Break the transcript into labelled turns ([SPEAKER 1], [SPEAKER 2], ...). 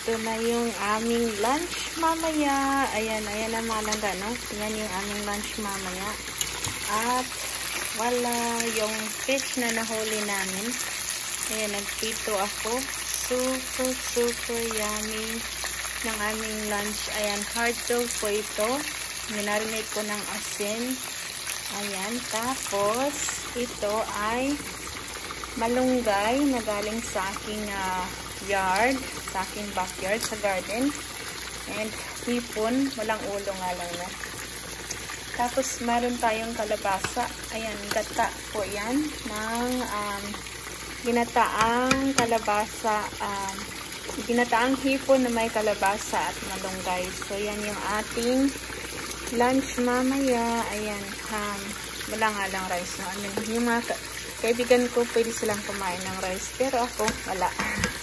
[SPEAKER 1] ito na yung aming lunch mamaya. Ayan, ayan ang mga langga, no? Yan yung aming lunch mamaya. At wala yung fish na nahuli namin. Ayan, nagpito ako. Super, super yummy ng aming lunch. Ayan, hard dog po ito. Minarinate ko ng asin. Ayan, tapos ito ay malunggay na galing sa aking yard, sa aking backyard, sa garden. And hipon, walang ulo nga lang na. Tapos meron tayong kalabasa. Ayan, gata po yan ng ginataang kalabasa, ginataang hipon na may kalabasa at malunggay. So yan yung ating lunch mamaya. Ayan, wala nga lang rice. No? I mean, yung mga kaibigan ko, pwede silang kumain ng rice. Pero ako, wala.